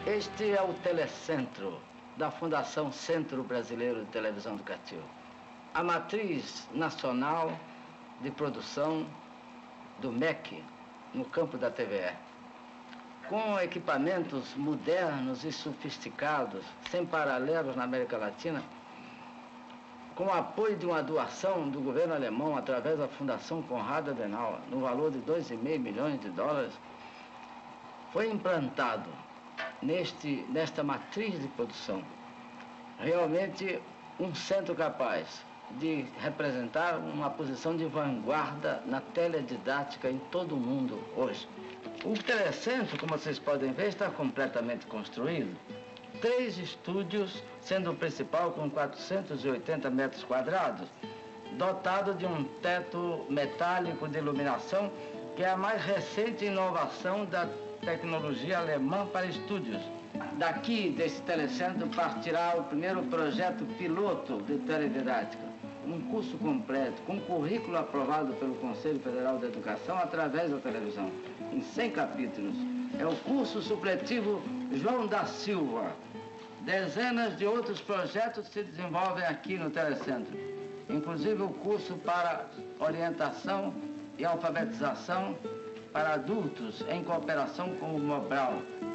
Este é o Telecentro, da Fundação Centro Brasileiro de Televisão Educativa. A matriz nacional de produção do MEC, no campo da TVE. Com equipamentos modernos e sofisticados, sem paralelos na América Latina, com o apoio de uma doação do governo alemão através da Fundação Konrad Adenauer, no valor de $2,5 milhões, foi implantado nesta matriz de produção realmente um centro capaz de representar uma posição de vanguarda na teledidática em todo o mundo hoje. O Telecentro, como vocês podem ver, está completamente construído. 3 estúdios, sendo o principal com 480 metros quadrados, dotado de um teto metálico de iluminação, que é a mais recente inovação da tecnologia alemã para estúdios. Daqui, desse Telecentro, partirá o primeiro projeto piloto de teledidática, um curso completo, com currículo aprovado pelo Conselho Federal de Educação através da televisão, em 100 capítulos. É o curso supletivo João da Silva. Dezenas de outros projetos se desenvolvem aqui no Telecentro, inclusive o curso para orientação e alfabetização para adultos em cooperação com o Mobral.